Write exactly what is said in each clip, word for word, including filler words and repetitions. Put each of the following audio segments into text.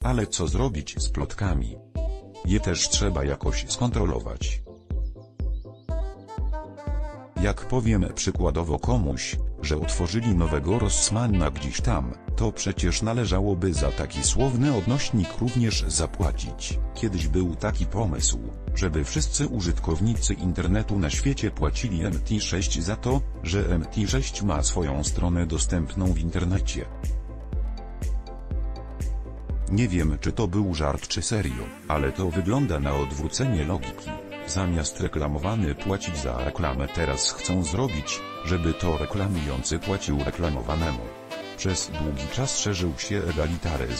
Ale co zrobić z plotkami? Je też trzeba jakoś skontrolować. Jak powiem przykładowo komuś, że otworzyli nowego Rossmana gdzieś tam, to przecież należałoby za taki słowny odnośnik również zapłacić. Kiedyś był taki pomysł, żeby wszyscy użytkownicy internetu na świecie płacili M T sześć za to, że M T sześć ma swoją stronę dostępną w internecie. Nie wiem, czy to był żart czy serio, ale to wygląda na odwrócenie logiki. Zamiast reklamowany płacić za reklamę, teraz chcą zrobić, żeby to reklamujący płacił reklamowanemu. Przez długi czas szerzył się egalitaryzm.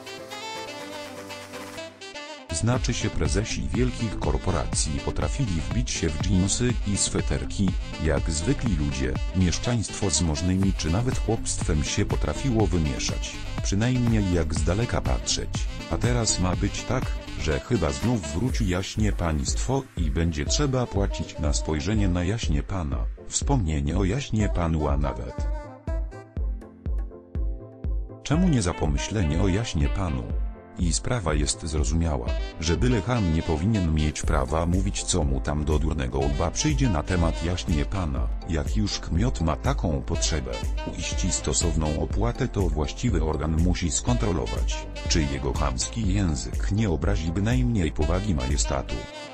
Znaczy się prezesi wielkich korporacji potrafili wbić się w dżinsy i sweterki, jak zwykli ludzie, mieszczaństwo z możnymi czy nawet chłopstwem się potrafiło wymieszać, przynajmniej jak z daleka patrzeć, a teraz ma być tak, że chyba znów wróci jaśnie państwo i będzie trzeba płacić na spojrzenie na jaśnie pana, wspomnienie o jaśnie panu a nawet. Czemu nie za pomyślenie o jaśnie panu? I sprawa jest zrozumiała, że byle cham nie powinien mieć prawa mówić co mu tam do durnego łba przyjdzie na temat jaśnie pana. Jak już kmiot ma taką potrzebę, uiści stosowną opłatę, to właściwy organ musi skontrolować, czy jego chamski język nie obrazi bynajmniej powagi majestatu.